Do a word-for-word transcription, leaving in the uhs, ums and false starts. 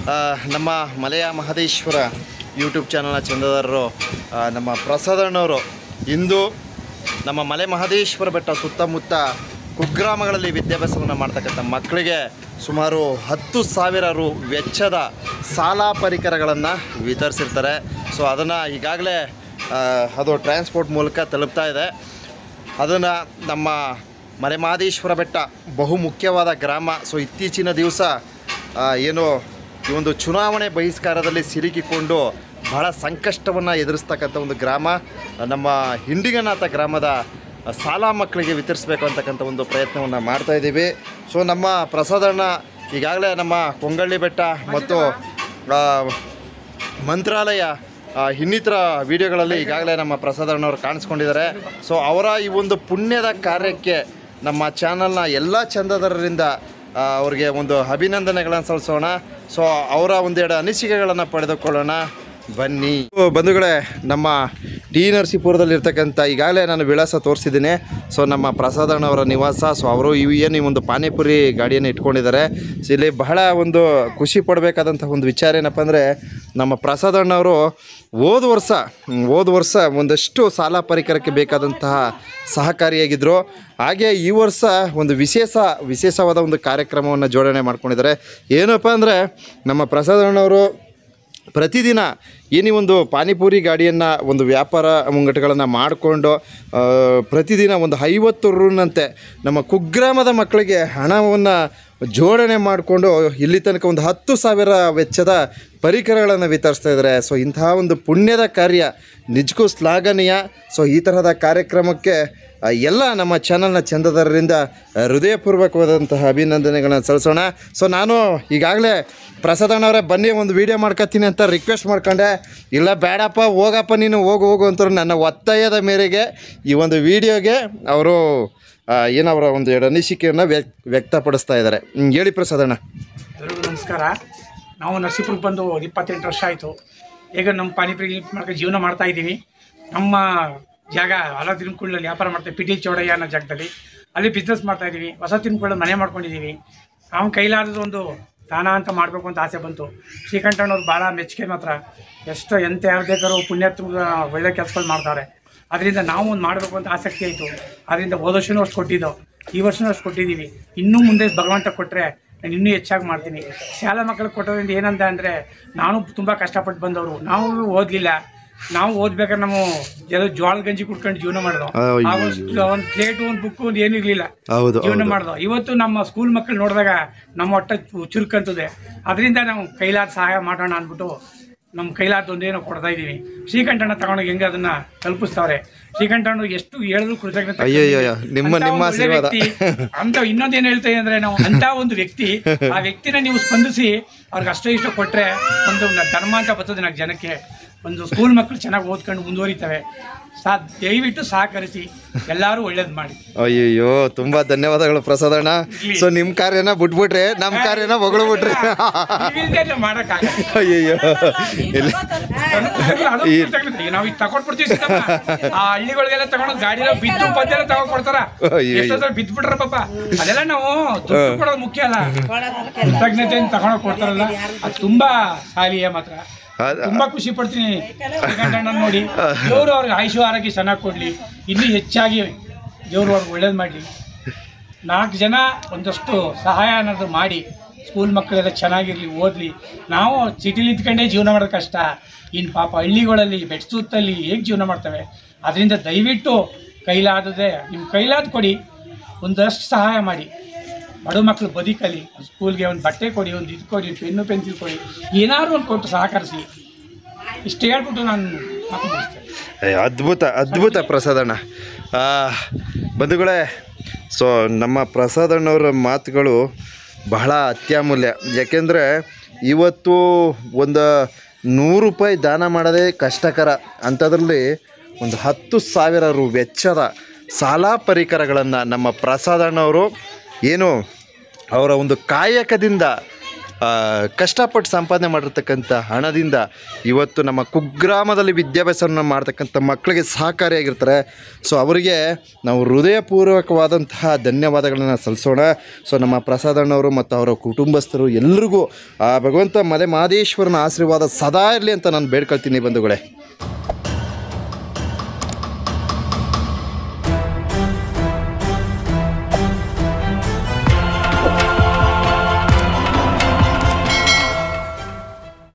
ನಮ್ಮ ಮಲೆಯ ಮಹದೇಶ್ವರ ಯೂಟ್ಯೂಬ್ ಚಾನಲ್ನ ಚಂದದಾರರು ನಮ್ಮ ಪ್ರಸಾದಣ್ಣವರು ಇಂದು ನಮ್ಮ ಮಲೆ ಮಹದೇಶ್ವರ ಬೆಟ್ಟ ಸುತ್ತಮುತ್ತ ಕುಗ್ರಾಮಗಳಲ್ಲಿ ವಿದ್ಯಾಭ್ಯಾಸವನ್ನು ಮಾಡ್ತಕ್ಕಂಥ ಮಕ್ಕಳಿಗೆ ಸುಮಾರು ಹತ್ತು ಸಾವಿರ ರು ವೆಚ್ಚದ ಸಾಲ ಪರಿಕರಗಳನ್ನು ವಿತರಿಸಿರ್ತಾರೆ. ಸೊ ಅದನ್ನು ಈಗಾಗಲೇ ಅದು ಟ್ರಾನ್ಸ್ಪೋರ್ಟ್ ಮೂಲಕ ತಲುಪ್ತಾ ಇದೆ. ಅದನ್ನು ನಮ್ಮ ಮಲೆ ಮಹದೇಶ್ವರ ಬೆಟ್ಟ ಬಹು ಮುಖ್ಯವಾದ ಗ್ರಾಮ. ಸೊ ಇತ್ತೀಚಿನ ದಿವಸ ಏನು ಈ ಒಂದು ಚುನಾವಣೆ ಬಹಿಷ್ಕಾರದಲ್ಲಿ ಸಿಲುಕಿಕೊಂಡು ಬಹಳ ಸಂಕಷ್ಟವನ್ನು ಎದುರಿಸ್ತಕ್ಕಂಥ ಒಂದು ಗ್ರಾಮ ನಮ್ಮ ಹಿಂಡಿಗನಾಥ ಗ್ರಾಮದ ಸಾಲ ಮಕ್ಕಳಿಗೆ ವಿತರಿಸಬೇಕು ಅಂತಕ್ಕಂಥ ಒಂದು ಪ್ರಯತ್ನವನ್ನು ಮಾಡ್ತಾಯಿದ್ದೀವಿ. ಸೊ ನಮ್ಮ ಪ್ರಸಾದಣ್ಣ ಈಗಾಗಲೇ ನಮ್ಮ ಕೊಂಗಳ್ಳಿ ಬೆಟ್ಟ ಮತ್ತು ಮಂತ್ರಾಲಯ ಇನ್ನಿತರ ವಿಡಿಯೋಗಳಲ್ಲಿ ಈಗಾಗಲೇ ನಮ್ಮ ಪ್ರಸಾದಣ್ಣವರು ಕಾಣಿಸ್ಕೊಂಡಿದ್ದಾರೆ. ಸೊ ಅವರ ಈ ಒಂದು ಪುಣ್ಯದ ಕಾರ್ಯಕ್ಕೆ ನಮ್ಮ ಚಾನಲ್ನ ಎಲ್ಲ ಚಂದದಾರರಿಂದ ಅವ್ರಿಗೆ ಒಂದು ಅಭಿನಂದನೆಗಳನ್ನು ಸಲ್ಲಿಸೋಣ. ಸೊ ಅವರ ಒಂದೆರಡು ಅನಿಸಿಕೆಗಳನ್ನು ಪಡೆದುಕೊಳ್ಳೋಣ ಬನ್ನಿ ಬಂಧುಗಳೇ. ನಮ್ಮ ಟಿ ನರಸೀಪುರದಲ್ಲಿರ್ತಕ್ಕಂಥ ಈಗಾಗಲೇ ನಾನು ವಿಳಾಸ ತೋರಿಸಿದ್ದೀನಿ. ಸೊ ನಮ್ಮ ಪ್ರಸಾದಣ್ಣವರ ನಿವಾಸ. ಸೊ ಅವರು ಇವು ಏನು ಈ ಒಂದು ಪಾನಿಪುರಿ ಗಾಡಿಯನ್ನು ಇಟ್ಕೊಂಡಿದ್ದಾರೆ. ಸೊ ಇಲ್ಲಿ ಬಹಳ ಒಂದು ಖುಷಿ ಪಡಬೇಕಾದಂಥ ಒಂದು ವಿಚಾರ ಏನಪ್ಪ ಅಂದರೆ, ನಮ್ಮ ಪ್ರಸಾದಣ್ಣವರು ಹೋದ ವರ್ಷ ಹೋದ ವರ್ಷ ಒಂದಷ್ಟು ಸಾಲ ಪರಿಕರಕ್ಕೆ ಬೇಕಾದಂತಹ ಸಹಕಾರಿಯಾಗಿದ್ದರು. ಹಾಗೆ ಈ ವರ್ಷ ಒಂದು ವಿಶೇಷ ವಿಶೇಷವಾದ ಒಂದು ಕಾರ್ಯಕ್ರಮವನ್ನು ಜೋಡಣೆ ಮಾಡ್ಕೊಂಡಿದ್ದಾರೆ. ಏನಪ್ಪ ಅಂದರೆ, ನಮ್ಮ ಪ್ರಸಾದಣ್ಣವರು ಪ್ರತಿದಿನ ಏನಿ ಒಂದು ಪಾನಿಪುರಿ ಗಾಡಿಯನ್ನು ಒಂದು ವ್ಯಾಪಾರ ಮುಂಗಟ್ಟುಗಳನ್ನು ಮಾಡಿಕೊಂಡು ಪ್ರತಿದಿನ ಒಂದು ಐವತ್ತು ರೂನಂತೆ ನಮ್ಮ ಕುಗ್ರಾಮದ ಮಕ್ಕಳಿಗೆ ಹಣವನ್ನು ಜೋಡಣೆ ಮಾಡಿಕೊಂಡು ಇಲ್ಲಿ ತನಕ ಒಂದು ಹತ್ತು ಸಾವಿರ ವೆಚ್ಚದ ಪರಿಕರಗಳನ್ನು ವಿತರಿಸ್ತಾ ಇದ್ದಾರೆ. ಸೊ ಇಂತಹ ಒಂದು ಪುಣ್ಯದ ಕಾರ್ಯ ನಿಜಕ್ಕೂ ಶ್ಲಾಘನೀಯ. ಸೊ ಈ ತರಹದ ಕಾರ್ಯಕ್ರಮಕ್ಕೆ ಎಲ್ಲ ನಮ್ಮ ಚಾನಲ್ನ ಚಂದದಾರರಿಂದ ಹೃದಯಪೂರ್ವಕವಾದಂತಹ ಅಭಿನಂದನೆಗಳನ್ನು ಸಲ್ಲಿಸೋಣ. ಸೊ ನಾನು ಈಗಾಗಲೇ ಪ್ರಸಾದಣ್ಣವರೇ ಬನ್ನಿ ಒಂದು ವೀಡಿಯೋ ಮಾಡ್ಕೊತೀನಿ ಅಂತ ರಿಕ್ವೆಸ್ಟ್ ಮಾಡ್ಕೊಂಡೆ. ಇಲ್ಲ ಬೇಡಪ್ಪ ಹೋಗಪ್ಪ ನೀನು ಹೋಗು ಹೋಗು ಅಂತಾರೆ. ನನ್ನ ಒತ್ತಾಯದ ಮೇರೆಗೆ ಈ ಒಂದು ವೀಡಿಯೋಗೆ ಅವರು ಏನವರ ಒಂದು ಎರಡು ಅನಿಸಿಕೆಯನ್ನು ವ್ಯಕ್ ವ್ಯಕ್ತಪಡಿಸ್ತಾ ಇದ್ದಾರೆ. ಹೇಳಿ ಪ್ರಸಾದಣ್ಣ. ಎಲ್ರಿಗೂ ನಮಸ್ಕಾರ. ನಾವು ನರಸೀಪುರಕ್ಕೆ ಬಂದು ಇಪ್ಪತ್ತೆಂಟು ವರ್ಷ ಆಯಿತು. ಈಗ ನಮ್ಮ ಪಾನಿಪುರಿ ಮಾಡ್ಕೊಂಡು ಜೀವನ ಮಾಡ್ತಾಯಿದ್ದೀವಿ. ನಮ್ಮ ಜಾಗ ಹಲ ತಿನ್ಕೊಳ್ಳಲ್ಲಿ ವ್ಯಾಪಾರ ಮಾಡ್ತೀವಿ. ಪಿ ಟಿ ಚೌಡಯ್ಯ ಅನ್ನೋ ಜಾಗದಲ್ಲಿ ಅಲ್ಲಿ ಬಿಸ್ನೆಸ್ ಮಾಡ್ತಾಯಿದ್ದೀವಿ. ಹೊಸ ತಿನ್ಕೊಳ್ಳೋ ಮನೆ ಮಾಡ್ಕೊಂಡಿದ್ದೀವಿ. ನಾವು ಕೈಲಾದದ್ದು ಒಂದು ದಾನ ಅಂತ ಮಾಡಬೇಕು ಅಂತ ಆಸೆ ಬಂತು. ಶ್ರೀಕಂಠಣ್ಣವ್ರು ಭಾಳ ಮೆಚ್ಚುಗೆ ಮಾತ್ರ. ಎಷ್ಟು ಎಂತ ಯಾರು ಬೇಕಾದ್ರೂ ಪುಣ್ಯಾತ್ಮ ಒಳ್ಳೆ ಕೆಲಸಗಳು ಮಾಡ್ತಾರೆ. ಅದರಿಂದ ನಾವು ಒಂದು ಮಾಡಬೇಕು ಅಂತ ಆಸಕ್ತಿ ಆಯಿತು. ಅದರಿಂದ ಹೋದ ವರ್ಷವೂ ಅಷ್ಟು ಕೊಟ್ಟಿದ್ದೋ, ಈ ವರ್ಷವೂ ಅಷ್ಟು ಕೊಟ್ಟಿದ್ದೀವಿ. ಇನ್ನೂ ಮುಂದೆ ಭಗವಂತ ಕೊಟ್ಟರೆ ನಾನು ಇನ್ನೂ ಹೆಚ್ಚಾಗಿ ಮಾಡ್ತೀನಿ. ಶಾಲಾ ಮಕ್ಕಳಿಗೆ ಕೊಟ್ಟೋದ್ರಿಂದ ಏನಂತ ಅಂದರೆ, ನಾನು ತುಂಬ ಕಷ್ಟಪಟ್ಟು ಬಂದವರು. ನಾವು ಓದಲಿಲ್ಲ. ನಾವು ಓದ್ಬೇಕಾದ್ರೆ ನಾವು ಎಲ್ಲ ಜೋಳದ ಗಂಜಿ ಕುಡ್ಕೊಂಡು ಜೀವನ ಮಾಡಿದೋ. ಒಂದು ಪ್ಲೇಟು ಒಂದು ಬುಕ್ಕು ಒಂದು ಏನೂ ಇರಲಿಲ್ಲ, ಜೀವನ ಮಾಡಿದೋ. ಇವತ್ತು ನಮ್ಮ ಸ್ಕೂಲ್ ಮಕ್ಕಳು ನೋಡಿದಾಗ ನಮ್ಮ ಹೊಟ್ಟೆ ಚುರುಕಂತದೆ. ಅದರಿಂದ ನಾವು ಕೈಲಾದ ಸಹಾಯ ಮಾಡೋಣ ಅಂದ್ಬಿಟ್ಟು ನಮ್ಮ ಕೈಲಾದ ಒಂದೇನೋ ಕೊಡ್ತಾ ಇದ್ದೀವಿ. ಶ್ರೀಕಂಠಣ್ಣ ತಗೊಂಡೋಗಿ ಹೆಂಗೆ ಅದನ್ನ ತಲುಪಿಸ್ತಾವ್ರೆ. ಶ್ರೀಕಂಠಣ್ಣ ಎಷ್ಟು ಹೇಳಿದ್ರು ಕೃತಜ್ಞತೆ. ವ್ಯಕ್ತಿ ಅಂತ ಇನ್ನೊಂದೇನು ಹೇಳ್ತಾ ಅಂದ್ರೆ, ನಾವು ಅಂತ ಒಂದು ವ್ಯಕ್ತಿ, ಆ ವ್ಯಕ್ತಿನ ನೀವು ಸ್ಪಂದಿಸಿ ಅವ್ರಿಗೆ ಅಷ್ಟೋ ಇಷ್ಟ ಕೊಟ್ರೆ ಒಂದು ಧರ್ಮ ಅಂತ ಬರ್ತದೆ ನಾಲ್ಕು ಜನಕ್ಕೆ. ಒಂದು ಸ್ಕೂಲ್ ಮಕ್ಕಳು ಚೆನ್ನಾಗಿ ಓದ್ಕೊಂಡು ಮುಂದುವರಿತವೆ. ಸಾ ದಯವಿಟ್ಟು ಸಹಕರಿಸಿ, ಎಲ್ಲರೂ ಒಳ್ಳೇದು ಮಾಡಿ. ಅಯ್ಯಯ್ಯೋ ತುಂಬಾ ಧನ್ಯವಾದಗಳು ಪ್ರಸಾದಣ್ಣ. ಸೊ ನಿಮ್ಮ ಕಾರ್ಯನ ಬಿಟ್ಬಿಟ್ರೆ ನಮ್ಮ ಕಾರ್ಯನ ಹೊಗಳು ಬಿಟ್ರೆ ಮಾಡಕ್ಕಾಗಲ್ಲ. ಅಯ್ಯಯ್ಯೋ ನಾವು ಈಗ ತಗೊಂಡ್ಬಿಡ್ತೀವಿ. ಆ ಹಳ್ಳಿಗಳಿಗೆಲ್ಲ ತಗೊಂಡು ಗಾಡಿలో ಬಿದ್ದು ಪದ್ದೆಲ್ಲ ತಗೊಂಡ್ ಕೊಡ್ತಾರ. ಎಷ್ಟೊತ್ತ ಬಿದ್ದು ಬಿಟ್ರ ಪಾಪ. ಅದೆಲ್ಲ ನಾವು ದುಡ್ಡು ಕೊಡೋದು ಮುಖ್ಯ ಅಲ್ಲ, ಕೃತಜ್ಞತೆಯನ್ನು ತಗೊಂಡೋಗಿ ಕೊಡ್ತಾರಲ್ಲ, ಅದು ತುಂಬಾ ಸಾಲಿಯ ಮಾತ್ರ. ತುಂಬಾ ಖುಷಿ ಪಡ್ತೀನಿ ಶ್ರೀಕಂಠಣ್ಣ ನೋಡಿ. ದೇವರು ಅವ್ರಿಗೆ ಆಯುಷು ಆರೋಗ್ಯ ಚೆನ್ನಾಗಿ ಕೊಡ್ಲಿ. ಇನ್ನೂ ಹೆಚ್ಚಾಗಿ ದೇವರು ಅವ್ರಿಗೆ ಒಳ್ಳೇದು ಮಾಡಲಿ. ನಾಲ್ಕು ಜನ ಒಂದಷ್ಟು ಸಹಾಯ ಅನ್ನೋದು ಮಾಡಿ ಸ್ಕೂಲ್ ಮಕ್ಕಳೆಲ್ಲ ಚೆನ್ನಾಗಿರಲಿ, ಓದಲಿ. ನಾವು ಸಿಟಿಲಿ ಇದ್ಕೊಂಡೇ ಜೀವನ ಮಾಡೋದು ಕಷ್ಟ. ಇನ್ನು ಪಾಪ ಹಳ್ಳಿಗಳಲ್ಲಿ ಬೆಟ್ಟ ಸುತ್ತಲ್ಲಿ ಹೇಗೆ ಜೀವನ ಮಾಡ್ತವೆ. ಅದರಿಂದ ದಯವಿಟ್ಟು ಕೈಲಾದದೆ ನಿಮ್ಮ ಕೈಲಾದ ಕೊಡಿ, ಒಂದಷ್ಟು ಸಹಾಯ ಮಾಡಿ. ಬಡ ಮಕ್ಕಳು ಬದುಕಲಿ, ಸ್ಕೂಲ್ಗೆ ಒಂದು ಬಟ್ಟೆ ಕೊಡಿ, ಒಂದು ಇದು ಕೊಡಿ, ಪೆನ್ನು ಪೆನ್ಸಿಲ್ ಕೊಡಿ, ಏನಾದ್ರು ಒಂದು ಕೊಟ್ಟು ಸಹಕರಿಸಿ. ಇಷ್ಟು ಹೇಳ್ಬಿಟ್ಟು ನಾನು ಮಾತು ಮುಗಿಸ್ತೇನೆ. ಅದ್ಭುತ ಅದ್ಭುತ ಪ್ರಸಾದಣ್ಣ. ಬಂಧುಗಳೇ, ಸೊ ನಮ್ಮ ಪ್ರಸಾದಣ್ಣವರ ಮಾತುಗಳು ಬಹಳ ಅತ್ಯಮೂಲ್ಯ. ಯಾಕೆಂದರೆ ಇವತ್ತು ಒಂದು ನೂರು ರೂಪಾಯಿ ದಾನ ಮಾಡೋದೇ ಕಷ್ಟಕರ. ಅಂಥದ್ರಲ್ಲಿ ಒಂದು ಹತ್ತು ಸಾವಿರ ರು ವೆಚ್ಚದ ಸಾಲ ಪರಿಕರಗಳನ್ನು ನಮ್ಮ ಪ್ರಸಾದಣ್ಣವರು ಏನು ಅವರ ಒಂದು ಕಾಯಕದಿಂದ ಕಷ್ಟಪಟ್ಟು ಸಂಪಾದನೆ ಮಾಡಿರ್ತಕ್ಕಂಥ ಹಣದಿಂದ ಇವತ್ತು ನಮ್ಮ ಕುಗ್ರಾಮದಲ್ಲಿ ವಿದ್ಯಾಭ್ಯಾಸವನ್ನು ಮಾಡ್ತಕ್ಕಂಥ ಮಕ್ಕಳಿಗೆ ಸಹಕಾರಿಯಾಗಿರ್ತಾರೆ. ಸೊ ಅವರಿಗೆ ನಾವು ಹೃದಯಪೂರ್ವಕವಾದಂತಹ ಧನ್ಯವಾದಗಳನ್ನು ಸಲ್ಲಿಸೋಣ. ಸೊ ನಮ್ಮ ಪ್ರಸಾದ್ ಅಣ್ಣವರು ಮತ್ತು ಅವರ ಕುಟುಂಬಸ್ಥರು ಎಲ್ರಿಗೂ ಆ ಭಗವಂತ ಮಲೆ ಮಹದೇಶ್ವರನ ಆಶೀರ್ವಾದ ಸದಾ ಇರಲಿ ಅಂತ ನಾನು ಬೇಡ್ಕೊಳ್ತೀನಿ ಬಂಧುಗಳೇ.